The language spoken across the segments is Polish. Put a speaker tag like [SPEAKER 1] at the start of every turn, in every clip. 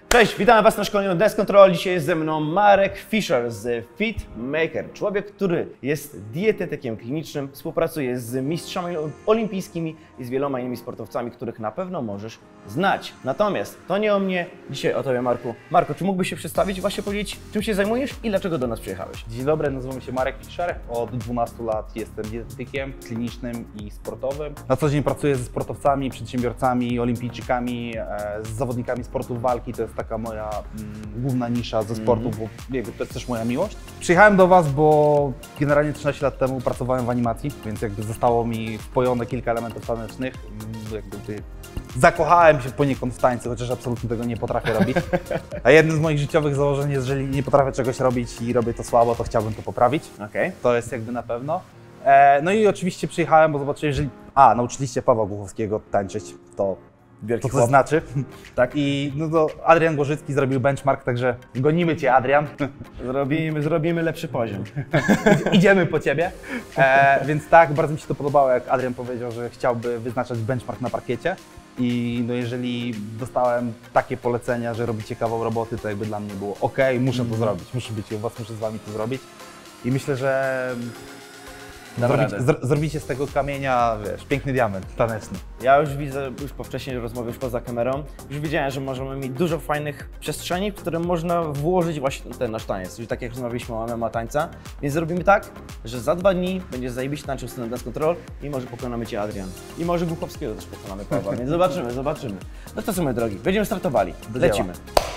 [SPEAKER 1] Cześć, witam Was na szkoleniu Dance Control. Dzisiaj jest ze mną Marek Fischer z Fit Maker. Człowiek, który jest dietetykiem klinicznym, współpracuje z mistrzami olimpijskimi i z wieloma innymi sportowcami, których na pewno możesz znać. Natomiast to nie o mnie, dzisiaj o Tobie, Marku. Marku, czy mógłbyś się przedstawić i właśnie powiedzieć, czym się zajmujesz i dlaczego do nas przyjechałeś?
[SPEAKER 2] Dzień dobry, nazywam się Marek Fischer. Od 12 lat jestem dietetykiem klinicznym i sportowym. Na co dzień pracuję ze sportowcami, przedsiębiorcami, olimpijczykami, z zawodnikami sportów walki. To jest taka moja główna nisza ze sportu, bo to jest też moja miłość. Przyjechałem do Was, bo generalnie 13 lat temu pracowałem w animacji, więc jakby zostało mi wpojone kilka elementów tanecznych. Zakochałem się poniekąd w tańcu, chociaż absolutnie tego nie potrafię robić. A jednym z moich życiowych założeń jest, jeżeli nie potrafię czegoś robić i robię to słabo, to chciałbym to poprawić.
[SPEAKER 1] Okay.
[SPEAKER 2] To jest jakby na pewno. No i oczywiście przyjechałem, bo zobaczyłem, jeżeli nauczyliście Pawła Głuchowskiego tańczyć, to co znaczy. Tak. I no to Adrian Gorzycki zrobił benchmark, także gonimy Cię, Adrian.
[SPEAKER 1] Zrobimy lepszy poziom.
[SPEAKER 2] Idziemy po Ciebie. Więc tak, bardzo mi się to podobało, jak Adrian powiedział, że chciałby wyznaczać benchmark na parkiecie. I no jeżeli dostałem takie polecenia, że robicie kawał roboty, to jakby dla mnie było ok, muszę to zrobić, muszę być u Was, muszę z Wami to zrobić. I myślę, że zrobicie z tego kamienia, wiesz, piękny diament taneczny.
[SPEAKER 1] Ja już widzę, już po wcześniej rozmowie, już poza kamerą, już widziałem, że możemy mieć dużo fajnych przestrzeni, w które można włożyć właśnie ten nasz taniec. Czyli tak jak rozmawialiśmy o MMA tańca, więc zrobimy tak, że za 2 dni będziesz zajebiście tańczył z Dance Control i może pokonamy Cię, Adrian. I może Głuchowskiego też pokonamy, Pawła, więc zobaczymy. No to co, moi drogi, będziemy startowali, lecimy.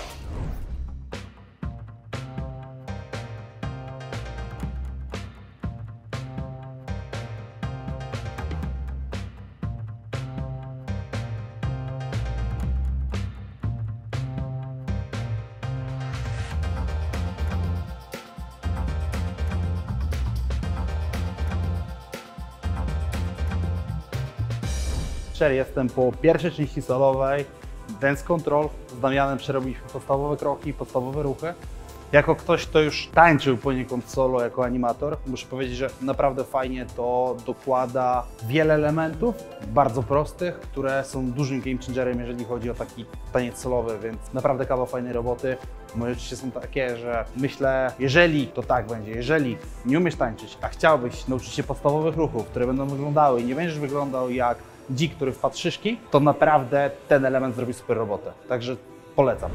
[SPEAKER 2] Jestem po pierwszej części solowej Dance Control. Z Damianem przerobiliśmy podstawowe kroki, podstawowe ruchy. Jako ktoś, kto już tańczył poniekąd solo jako animator, muszę powiedzieć, że naprawdę fajnie to dokłada wiele elementów, bardzo prostych, które są dużym game changerem, jeżeli chodzi o taki taniec solowy, więc naprawdę kawał fajnej roboty. Moje odczucia są takie, że myślę, jeżeli to tak będzie, jeżeli nie umiesz tańczyć, a chciałbyś nauczyć się podstawowych ruchów, które będą wyglądały i nie będziesz wyglądał jak dzik, który wpadł w szyszki, to naprawdę ten element zrobi super robotę. Także polecam.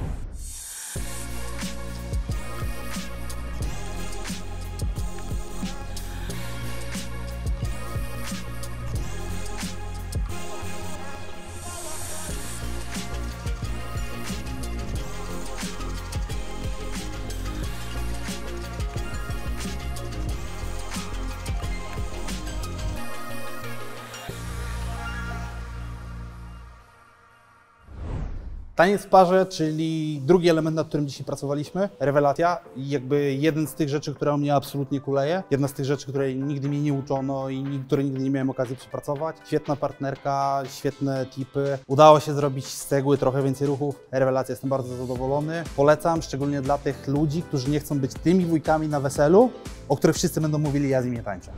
[SPEAKER 2] Taniec w parze, czyli drugi element, nad którym dzisiaj pracowaliśmy, rewelacja. I jakby jeden z tych rzeczy, która mnie absolutnie kuleje, jedna z tych rzeczy, której nigdy mnie nie uczono i której nigdy nie miałem okazji przepracować. Świetna partnerka, świetne tipy. Udało się zrobić z cegły trochę więcej ruchów. Rewelacja, jestem bardzo zadowolony. Polecam, szczególnie dla tych ludzi, którzy nie chcą być tymi wujkami na weselu, o których wszyscy będą mówili, ja z nimi tańczę.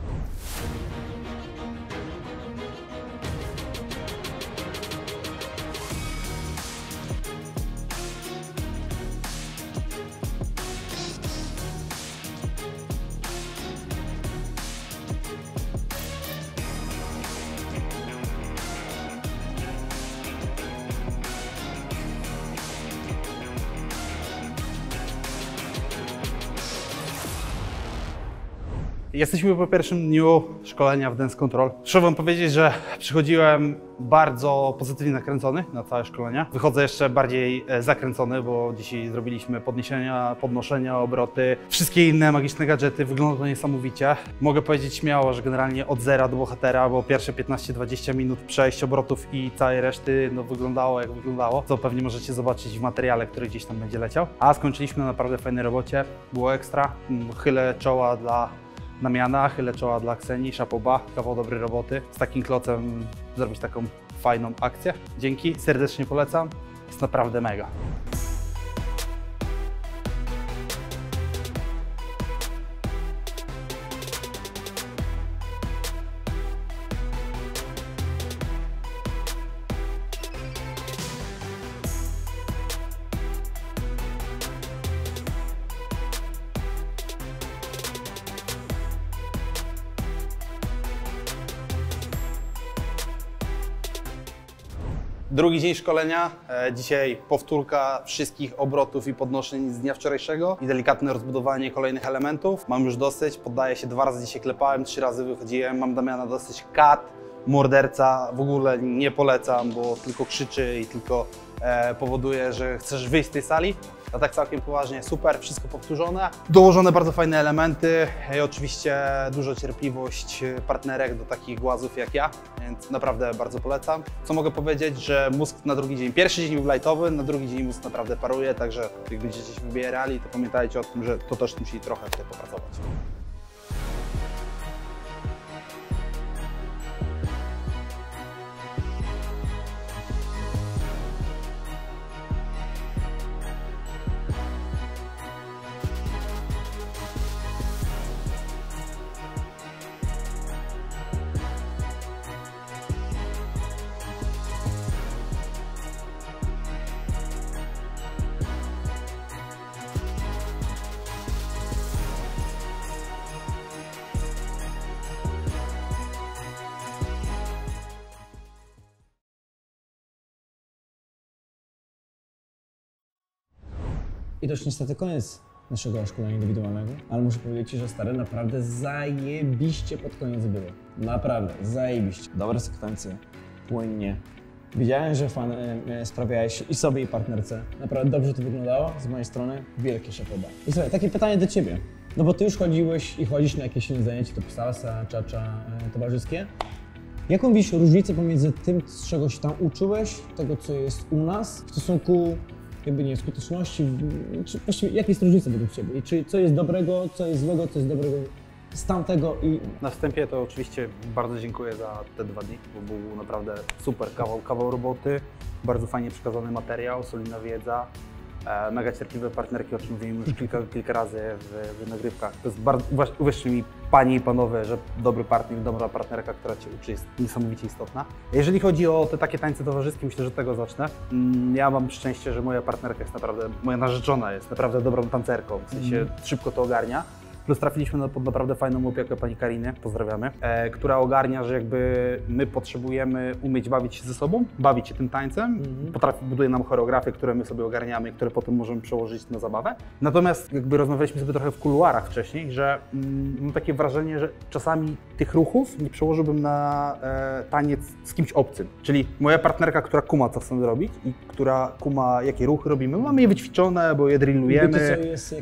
[SPEAKER 2] Jesteśmy po pierwszym dniu szkolenia w Dance Control. Muszę Wam powiedzieć, że przychodziłem bardzo pozytywnie nakręcony na całe szkolenia. Wychodzę jeszcze bardziej zakręcony, bo dzisiaj zrobiliśmy podnoszenia, obroty, wszystkie inne magiczne gadżety. Wygląda to niesamowicie. Mogę powiedzieć śmiało, że generalnie od zera do bohatera, bo pierwsze 15-20 minut przejść obrotów i całej reszty wyglądało jak wyglądało, co pewnie możecie zobaczyć w materiale, który gdzieś tam będzie leciał. A skończyliśmy na naprawdę fajnej robocie. Było ekstra. Chylę czoła dla Damiana, chylę czoła dla Ksenii, chapeau bas, kawał dobrej roboty. Z takim klocem zrobić taką fajną akcję. Dzięki, serdecznie polecam, jest naprawdę mega. Drugi dzień szkolenia, dzisiaj powtórka wszystkich obrotów i podnoszeń z dnia wczorajszego i delikatne rozbudowanie kolejnych elementów. Mam już dosyć, poddaję się 2 razy dzisiaj klepałem, 3 razy wychodziłem, mam Damiana dosyć, kat, morderca, w ogóle nie polecam, bo tylko krzyczy i tylko powoduje, że chcesz wyjść z tej sali. A tak całkiem poważnie, super, wszystko powtórzone. Dołożone bardzo fajne elementy i oczywiście duża cierpliwość partnerek do takich głazów jak ja, więc naprawdę bardzo polecam. Co mogę powiedzieć, że mózg na drugi dzień, pierwszy dzień był lightowy, na drugi dzień mózg naprawdę paruje, także jak będziecie się wybierali, to pamiętajcie o tym, że to też musi trochę tutaj popracować.
[SPEAKER 1] I to już niestety koniec naszego szkolenia indywidualnego, ale muszę powiedzieć Ci, że stary, naprawdę zajebiście pod koniec było. Naprawdę, zajebiście. Dobre sekwencje, płynnie. Widziałem, że fan sprawiałeś i sobie, i partnerce. Naprawdę dobrze to wyglądało, z mojej strony wielkie szapoba. I słuchaj, takie pytanie do Ciebie. No bo Ty już chodziłeś i chodzisz na jakieś inne zajęcia typu salsa, cha-cha, towarzyskie. Jaką widzisz różnicę pomiędzy tym, z czego się tam uczyłeś, tego, co jest u nas, w stosunku jakby nie skuteczności, czy właściwie jaka jest różnica według Ciebie? I czy co jest dobrego, co jest złego, co jest dobrego z tamtego i...
[SPEAKER 2] Na wstępie to oczywiście bardzo dziękuję za te 2 dni, bo był naprawdę super kawał roboty, bardzo fajnie przekazany materiał, solidna wiedza, mega cierpliwe partnerki, o czym mówimy już kilka razy w nagrywkach. To jest bardzo, uwierzcie mi, panie i panowie, że dobry partner, dobra partnerka, która Cię uczy, jest niesamowicie istotna. Jeżeli chodzi o te takie tańce towarzyskie, myślę, że od tego zacznę. Ja mam szczęście, że moja partnerka jest naprawdę, moja narzeczona jest naprawdę dobrą tancerką, w sensie szybko to ogarnia. Plus trafiliśmy pod naprawdę fajną opiekę pani Kariny, pozdrawiamy, która ogarnia, że jakby my potrzebujemy umieć bawić się ze sobą, bawić się tym tańcem, buduje nam choreografię, które my sobie ogarniamy, które potem możemy przełożyć na zabawę. Natomiast jakby rozmawialiśmy sobie trochę w kuluarach wcześniej, że mam takie wrażenie, że czasami tych ruchów nie przełożyłbym na taniec z kimś obcym. Czyli moja partnerka, która kuma, co chcemy robić i która kuma, jakie ruchy robimy, mamy je wyćwiczone, bo je drillujemy.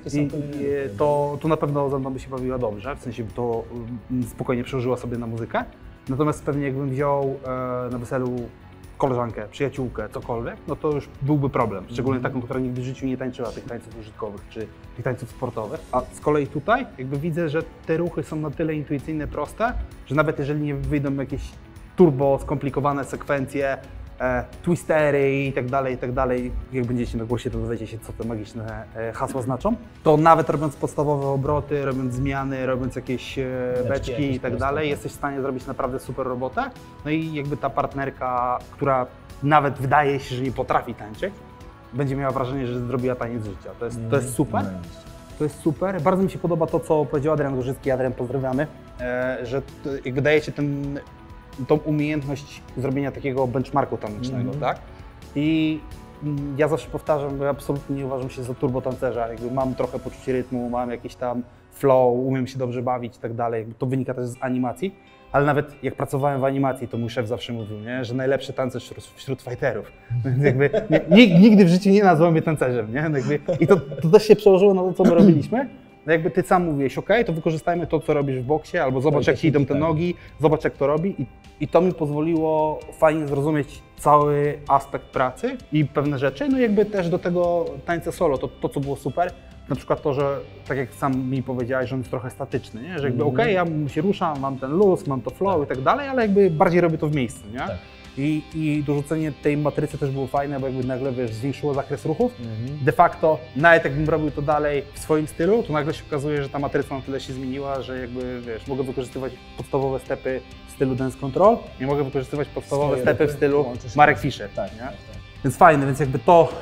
[SPEAKER 2] To na pewno ze mną by się bawiła dobrze, w sensie by to spokojnie przełożyła sobie na muzykę. Natomiast pewnie jakbym wziął na weselu koleżankę, przyjaciółkę, cokolwiek, no to już byłby problem. Szczególnie taką, która nigdy w życiu nie tańczyła tych tańców użytkowych czy tych tańców sportowych. A z kolei tutaj jakby widzę, że te ruchy są na tyle intuicyjne, proste, że nawet jeżeli nie wyjdą jakieś turbo skomplikowane sekwencje, twistery i tak dalej, jak będziecie na głosie, to dowiecie się, co te magiczne hasła znaczą, to nawet robiąc podstawowe obroty, robiąc zmiany, robiąc jakieś beczki i tak dalej, jesteś w stanie zrobić naprawdę super robotę. No i jakby ta partnerka, która nawet wydaje się, że nie potrafi tańczyć, będzie miała wrażenie, że zrobiła taniec życia. To jest super. To jest super. Bardzo mi się podoba to, co powiedział Adrian Gorzycki. Adrian, pozdrawiamy, że jakby dajecie tą umiejętność zrobienia takiego benchmarku tanecznego, tak? I ja zawsze powtarzam, bo ja absolutnie nie uważam się za turbotancerza, jakby mam trochę poczucie rytmu, mam jakiś tam flow, umiem się dobrze bawić i tak dalej, to wynika też z animacji, ale nawet jak pracowałem w animacji, to mój szef zawsze mówił, nie? Że najlepszy tancerz wśród fighterów, więc jakby nigdy w życiu nie nazwał mnie tancerzem, nie? Jakby, i to też się przełożyło na to, co my robiliśmy. No jakby ty sam mówiłeś, ok, to wykorzystajmy to, co robisz w boksie, albo zobacz, jak ci idą te nogi, zobacz, jak to robi. I to mi pozwoliło fajnie zrozumieć cały aspekt pracy i pewne rzeczy. No jakby też do tego tańca solo, to co było super, na przykład to, że tak jak sam mi powiedziałeś, że on jest trochę statyczny, nie? Że jakby ja się ruszam, mam ten luz, mam to flow i tak dalej, ale jakby bardziej robię to w miejscu, nie? Tak. I dorzucenie tej matrycy też było fajne, bo jakby nagle, wiesz, zwiększyło zakres ruchów. De facto, nawet jakbym robił to dalej w swoim stylu, to nagle się okazuje, że ta matryca na tyle się zmieniła, że jakby, wiesz, mogę wykorzystywać podstawowe stepy w stylu Dance Control i mogę wykorzystywać podstawowe stepy w stylu Marek Fischer. Tak, nie? Tak. Więc fajne, więc jakby to,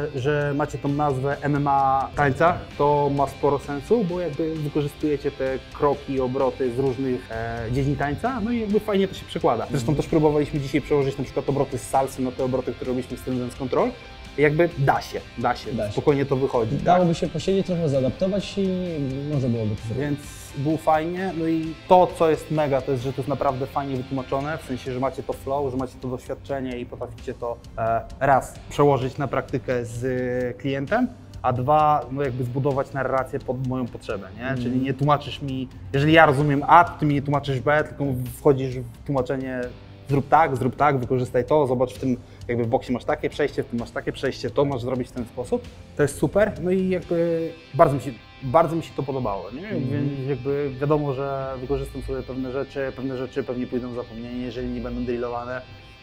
[SPEAKER 2] że macie tą nazwę MMA tańca, to ma sporo sensu, bo jakby wykorzystujecie te kroki, obroty z różnych dziedzin tańca, no i jakby fajnie to się przekłada. Zresztą też próbowaliśmy dzisiaj przełożyć na przykład obroty z salsy na te obroty, które robiliśmy w stylu dance control. I jakby da się, spokojnie to wychodzi.
[SPEAKER 3] Dałoby się posiedzieć, trochę zaadaptować i może byłoby to zrobić.
[SPEAKER 2] Więc było fajnie, no i to, co jest mega, to jest, że to jest naprawdę fajnie wytłumaczone, w sensie, że macie to flow, że macie to doświadczenie i potraficie to raz przełożyć na praktykę z klientem, a dwa, no jakby zbudować narrację pod moją potrzebę, nie? Czyli nie tłumaczysz mi, jeżeli ja rozumiem A, to ty mi nie tłumaczysz B, tylko wchodzisz w tłumaczenie zrób tak, wykorzystaj to, zobacz w tym, jakby w boksie masz takie przejście, w tym masz takie przejście, to masz zrobić w ten sposób. To jest super, no i jakby bardzo mi się to podobało, nie? Jakby wiadomo, że wykorzystam sobie pewne rzeczy pewnie pójdą w zapomnienie, jeżeli nie będą drillowane,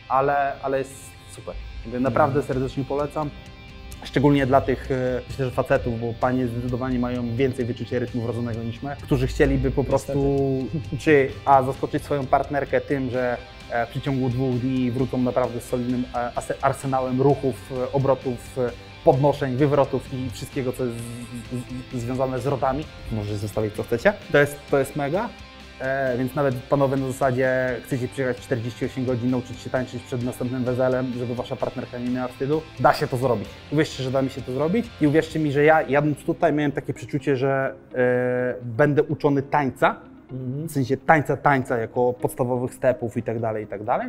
[SPEAKER 2] ale jest super. Jakby naprawdę serdecznie polecam. Szczególnie dla tych, myślę, że facetów, bo panie zdecydowanie mają więcej wyczucia rytmu wrodzonego niż my, którzy chcieliby po prostu czy zaskoczyć swoją partnerkę tym, że w przeciągu 2 dni wrócą naprawdę z solidnym arsenałem ruchów, obrotów, podnoszeń, wywrotów i wszystkiego, co jest związane z rotami. Możecie zostawić co chcecie. To jest mega. Więc nawet panowie na zasadzie chcecie przyjechać 48 godzin, nauczyć się tańczyć przed następnym weselem, żeby wasza partnerka nie miała wstydu, da się to zrobić. Uwierzcie, że da mi się to zrobić i uwierzcie mi, że ja jadąc tutaj miałem takie przeczucie, że będę uczony tańca, w sensie tańca jako podstawowych stepów i tak dalej,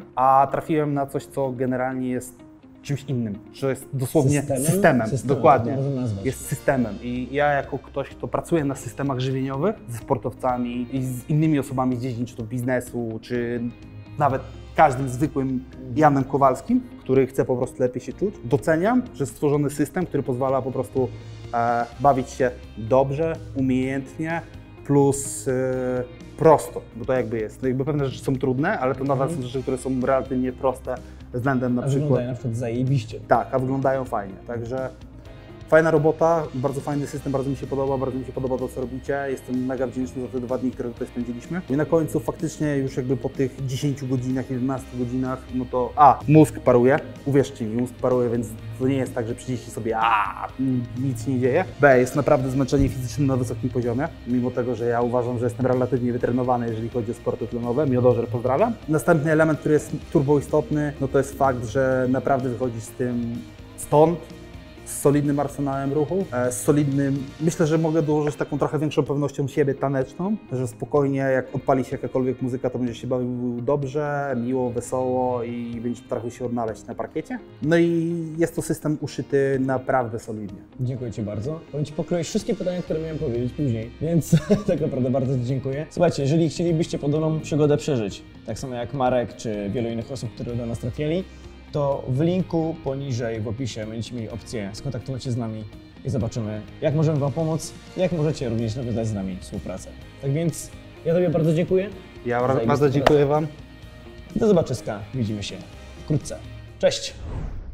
[SPEAKER 2] a trafiłem na coś, co generalnie jest czymś innym, że jest dosłownie systemem. Dokładnie, jest systemem i ja jako ktoś, kto pracuje na systemach żywieniowych ze sportowcami i z innymi osobami z dziedzin, czy to biznesu, czy nawet każdym zwykłym Janem Kowalskim, który chce po prostu lepiej się czuć, doceniam, że jest stworzony system, który pozwala po prostu bawić się dobrze, umiejętnie, plus prosto, bo to jakby jest. No jakby pewne rzeczy są trudne, ale to nadal są rzeczy, które są relatywnie proste względem na przykład.
[SPEAKER 3] Wyglądają na przykład zajebiście.
[SPEAKER 2] Tak, a wyglądają fajnie, także fajna robota, bardzo fajny system, bardzo mi się podoba to, co robicie. Jestem mega wdzięczny za te 2 dni, które tutaj spędziliśmy. I na końcu faktycznie już jakby po tych 10 godzinach, 11 godzinach, no to mózg paruje, uwierzcie mi, mózg paruje, więc to nie jest tak, że przyjdziecie sobie, nic się nie dzieje. B, jest naprawdę zmęczenie fizyczne na wysokim poziomie, mimo tego, że ja uważam, że jestem relatywnie wytrenowany, jeżeli chodzi o sporty tlenowe. Miodożer, pozdrawiam. Następny element, który jest turbo istotny, no to jest fakt, że naprawdę wychodzi z tym stąd, z solidnym arsenałem ruchu, z solidnym, myślę, że mogę dołożyć taką trochę większą pewnością siebie taneczną, że spokojnie jak odpali się jakakolwiek muzyka, to będzie się bawił dobrze, miło, wesoło i będzie potrafił się odnaleźć na parkiecie. No i jest to system uszyty naprawdę solidnie.
[SPEAKER 3] Dziękuję Ci bardzo. Powiem Ci, pokroić wszystkie pytania, które miałem powiedzieć później, więc tak naprawdę bardzo Ci dziękuję. Słuchajcie, jeżeli chcielibyście podobną przygodę przeżyć, tak samo jak Marek czy wielu innych osób, które do nas trafili, to w linku poniżej w opisie będziecie mieli opcję skontaktować się z nami i zobaczymy, jak możemy Wam pomóc, jak możecie również nawiązać z nami współpracę. Tak więc ja Tobie bardzo dziękuję.
[SPEAKER 2] Ja bardzo dziękuję Wam.
[SPEAKER 3] Do zobaczyska. Widzimy się wkrótce. Cześć!